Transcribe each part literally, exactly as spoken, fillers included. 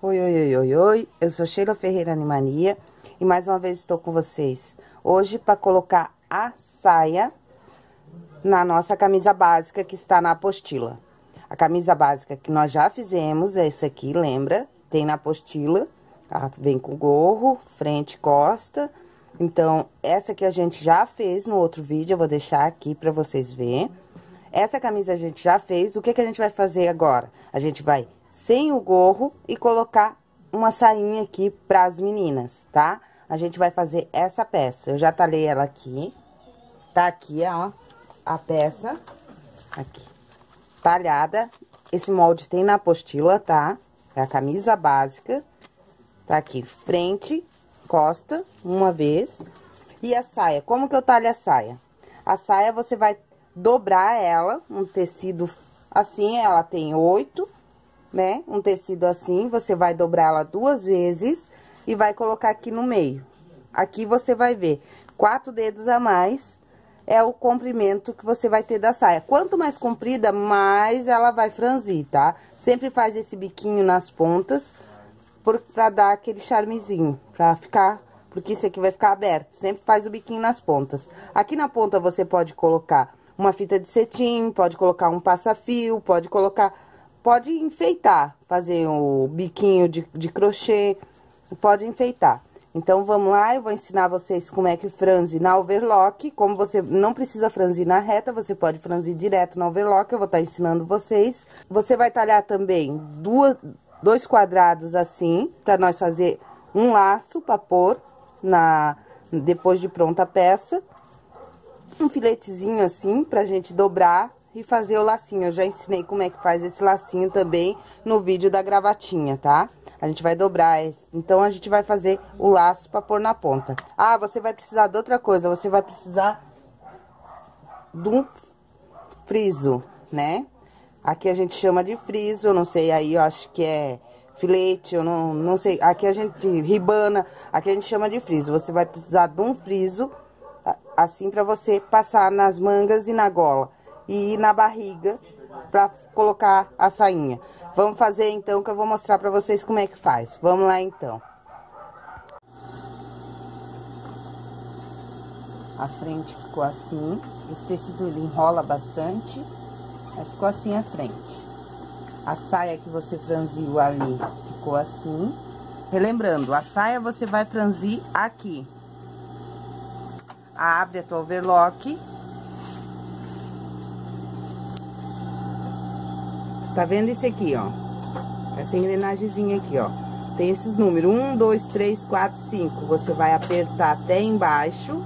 Oi, oi, oi, oi, oi, eu sou Sheila Ferreira Animania e mais uma vez estou com vocês hoje para colocar a saia na nossa camisa básica que está na apostila. A camisa básica que nós já fizemos é essa aqui, lembra? Tem na apostila, tá? Vem com gorro, frente e costa. Então, essa que a gente já fez no outro vídeo, eu vou deixar aqui para vocês verem. Essa camisa a gente já fez, o que que a gente vai fazer agora? A gente vai sem o gorro e colocar uma sainha aqui para as meninas, tá? A gente vai fazer essa peça. Eu já talhei ela aqui. Tá aqui, ó, a peça. Aqui. Talhada. Esse molde tem na apostila, tá? É a camisa básica. Tá aqui, frente, costa, uma vez. E a saia, como que eu talho a saia? A saia você vai dobrar ela, um tecido assim, ela tem oito, né? Um tecido assim, você vai dobrar ela duas vezes e vai colocar aqui no meio. Aqui você vai ver, quatro dedos a mais é o comprimento que você vai ter da saia. Quanto mais comprida, mais ela vai franzir, tá? Sempre faz esse biquinho nas pontas, por, pra dar aquele charmezinho, pra ficar, porque isso aqui vai ficar aberto. Sempre faz o biquinho nas pontas. Aqui na ponta você pode colocar uma fita de cetim, pode colocar um passa-fio, pode colocar... Pode enfeitar, fazer o biquinho de, de crochê, pode enfeitar. Então, vamos lá, eu vou ensinar vocês como é que franze na overlock. Como você não precisa franzir na reta, você pode franzir direto na overlock, eu vou estar ensinando vocês. Você vai talhar também duas, dois quadrados assim, para nós fazer um laço para pôr na, depois de pronta a peça. Um filetezinho assim, pra gente dobrar e fazer o lacinho. Eu já ensinei como é que faz esse lacinho também no vídeo da gravatinha, tá? A gente vai dobrar, então a gente vai fazer o laço pra pôr na ponta. Ah, você vai precisar de outra coisa, você vai precisar de um friso, né? Aqui a gente chama de friso, eu não sei, aí eu acho que é filete, eu não, não sei. Aqui a gente, ribana, aqui a gente chama de friso. Você vai precisar de um friso, assim, pra você passar nas mangas e na gola. E na barriga, pra colocar a sainha. Vamos fazer, então, que eu vou mostrar pra vocês como é que faz. Vamos lá, então. A frente ficou assim. Esse tecido, ele enrola bastante. Aí, ficou assim a frente. A saia que você franziu ali, ficou assim. Relembrando, a saia você vai franzir aqui. Abre a tua overlock. Tá vendo esse aqui, ó? Essa engrenagemzinha aqui, ó. Tem esses números, um, dois, três, quatro, cinco. Você vai apertar até embaixo.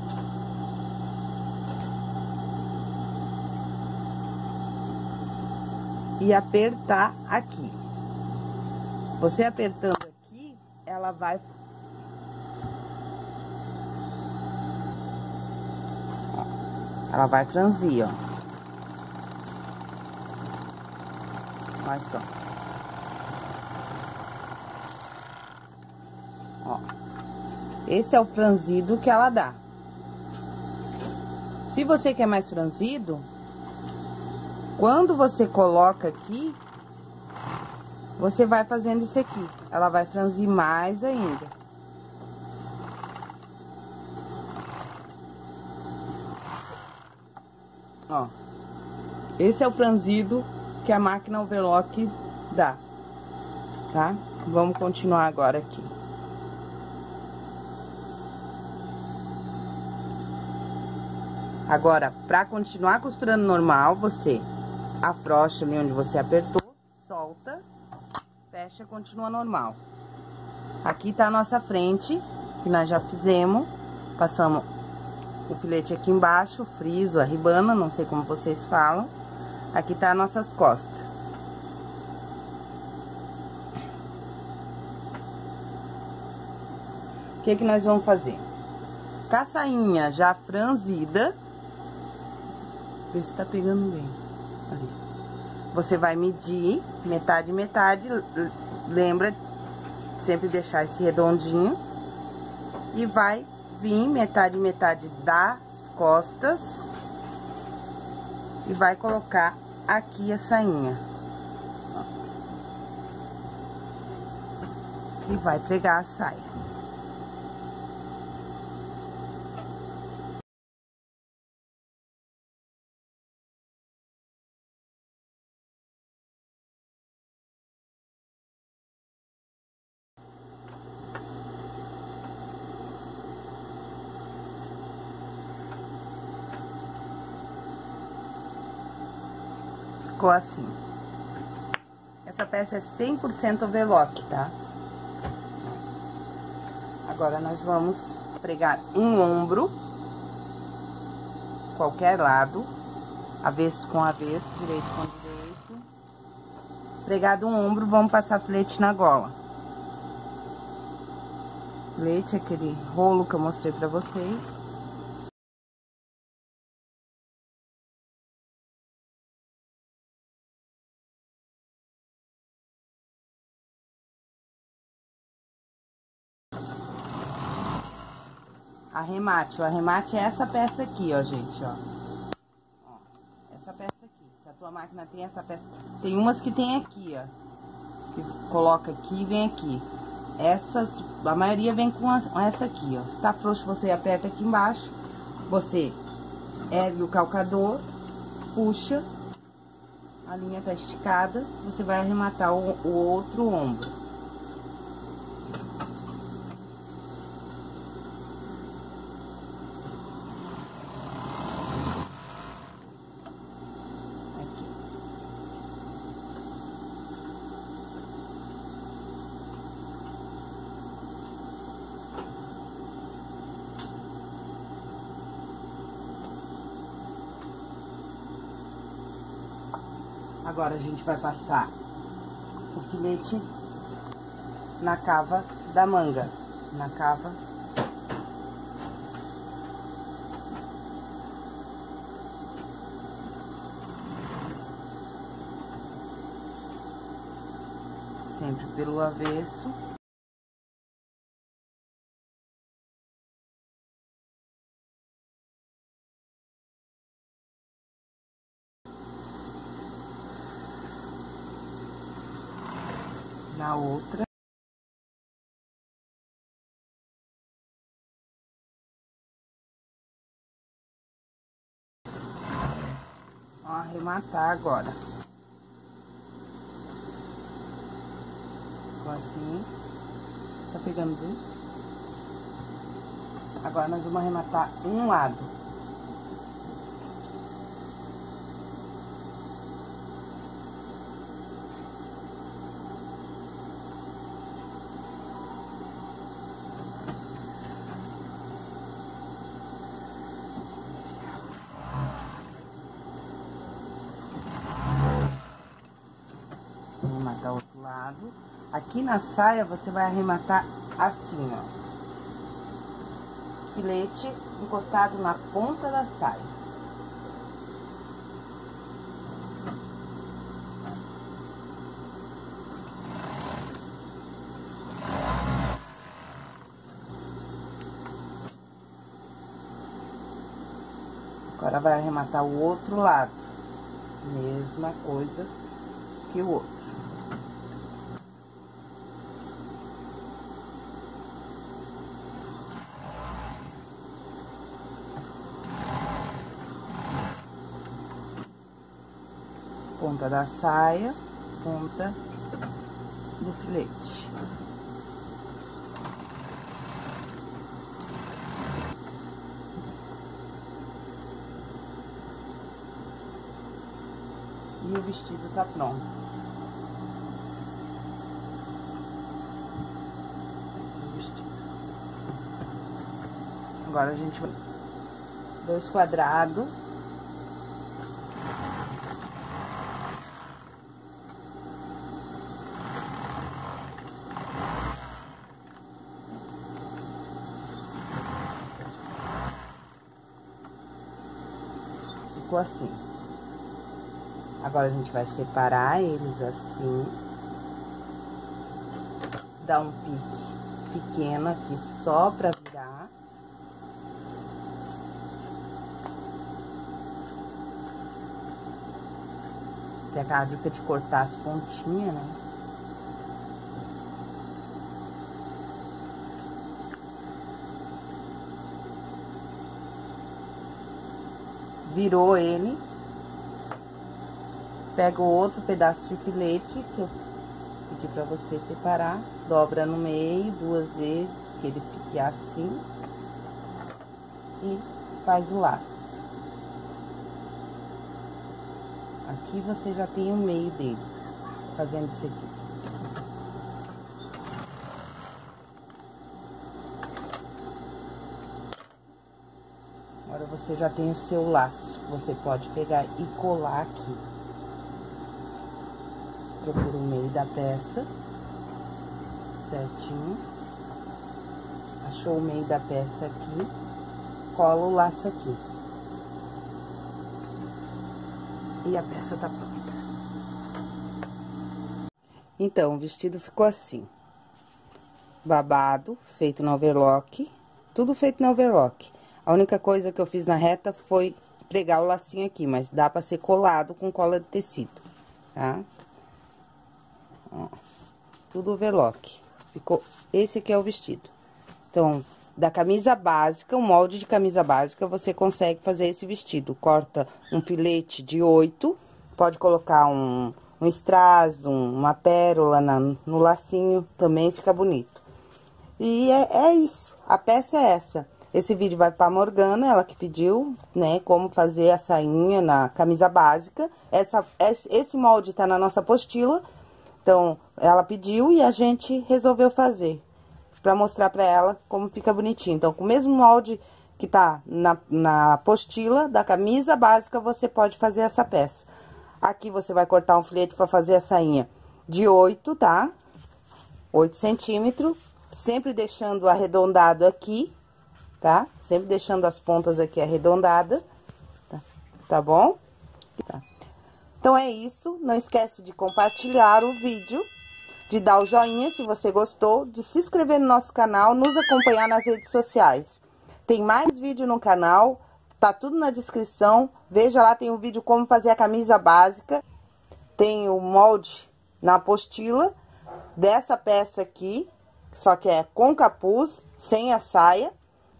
E apertar aqui. Você apertando aqui, ela vai... Ó, ela vai franzir, ó. Olha só. Ó. Esse é o franzido que ela dá. Se você quer mais franzido, quando você coloca aqui, você vai fazendo isso aqui. Ela vai franzir mais ainda. Ó. Esse é o franzido que a máquina overlock dá, tá? Vamos continuar agora aqui. Agora, pra continuar costurando normal, você afrouxa ali onde você apertou, solta, fecha, continua normal. Aqui tá a nossa frente, que nós já fizemos, passamos o filete aqui embaixo, o friso, a ribana, não sei como vocês falam. Aqui tá as nossas costas. O que que nós vamos fazer? Com a sainha já franzida. Vê se tá pegando bem. Ali. Você vai medir metade, metade. Lembra sempre deixar esse redondinho. E vai vir metade, metade das costas. E vai colocar aqui a sainha. e vai pregar a saia. Ficou assim. Essa peça é cem por cento overlock, tá? Agora, nós vamos pregar um ombro, qualquer lado, avesso com avesso, direito com direito. Pregado um ombro, vamos passar filete na gola. Filete é aquele rolo que eu mostrei pra vocês. Arremate, o arremate é essa peça aqui, ó, gente, ó. Ó, essa peça aqui. Se a tua máquina tem essa peça... Tem umas que tem aqui, ó. Que coloca aqui e vem aqui. Essas, a maioria vem com, a, com essa aqui, ó. Se tá frouxo, você aperta aqui embaixo. Você ergue o calcador, puxa. A linha tá esticada. Você vai arrematar o, o outro ombro. Agora, a gente vai passar o filete na cava da manga, na cava. Sempre pelo avesso. Na outra. Vamos arrematar agora. Ficou assim. Tá pegando bem? Agora nós vamos arrematar um lado. Arrematar o outro lado. Aqui na saia, você vai arrematar assim, ó. Filete encostado na ponta da saia. Agora, vai arrematar o outro lado. Mesma coisa que o outro. Ponta da saia, ponta do filete. E o vestido tá pronto. Aqui o vestido. Agora a gente vai... Dois quadrados. Ficou assim. Agora, a gente vai separar eles assim. Dar um pique pequeno aqui só pra virar. Tem aquela dica de cortar as pontinhas, né? virou ele. Pega o outro pedaço de filete que eu pedi pra você separar, dobra no meio duas vezes, que ele fique assim, e faz o laço. Aqui você já tem o meio dele, fazendo isso aqui. Agora você já tem o seu laço, você pode pegar e colar aqui. Procura o meio da peça, certinho. Achou o meio da peça aqui, cola o laço aqui. E a peça tá pronta. Então, o vestido ficou assim. Babado, feito no overlock, tudo feito no overlock. A única coisa que eu fiz na reta foi pregar o lacinho aqui, mas dá pra ser colado com cola de tecido, tá? Ó, tudo overlock. Ficou, esse aqui é o vestido. Então, da camisa básica, o molde de camisa básica, você consegue fazer esse vestido. Corta um filete de oito, pode colocar um, um strass, um, uma pérola na, no lacinho, também fica bonito. E é, é isso, a peça é essa. Esse vídeo vai pra Morgana, ela que pediu, né, como fazer a sainha na camisa básica. Essa, esse molde tá na nossa apostila. Então, ela pediu e a gente resolveu fazer, pra mostrar pra ela como fica bonitinho. Então, com o mesmo molde que tá na, na apostila da camisa básica, você pode fazer essa peça. Aqui você vai cortar um filete pra fazer a sainha de oito, tá? oito centímetros, sempre deixando arredondado aqui, tá? Sempre deixando as pontas aqui arredondadas, tá, tá bom? Tá. Então, é isso. Não esquece de compartilhar o vídeo, de dar o joinha se você gostou, de se inscrever no nosso canal, nos acompanhar nas redes sociais. Tem mais vídeo no canal, tá tudo na descrição. Veja lá, tem um vídeo como fazer a camisa básica. Tem o molde na apostila dessa peça aqui, só que é com capuz, sem a saia.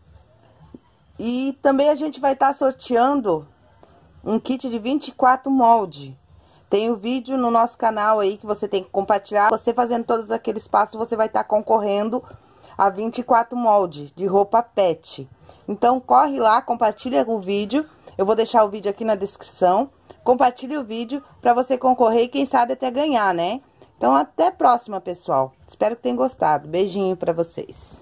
E também a gente vai estar sorteando um kit de vinte e quatro molde. Tem o vídeo no nosso canal aí que você tem que compartilhar. Você fazendo todos aqueles passos, você vai estar concorrendo a vinte e quatro molde de roupa pet. Então, corre lá, compartilha o vídeo. Eu vou deixar o vídeo aqui na descrição. Compartilhe o vídeo para você concorrer e quem sabe até ganhar, né? Então, até a próxima, pessoal. Espero que tenham gostado. Beijinho para vocês.